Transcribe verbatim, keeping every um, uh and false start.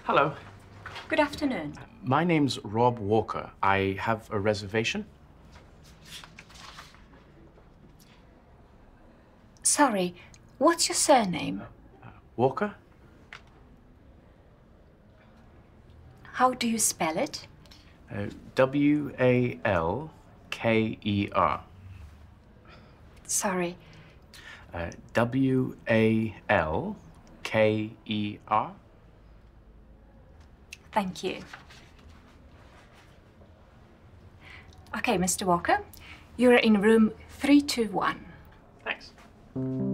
Hello. Good afternoon. My name's Rob Walker. I have a reservation. Sorry, what's your surname? Uh, Walker? How do you spell it? Uh, W A L K E R. Sorry. Uh, W A L K E R. Thank you. Okay, Mister Walker, you're in room three two one. Thanks.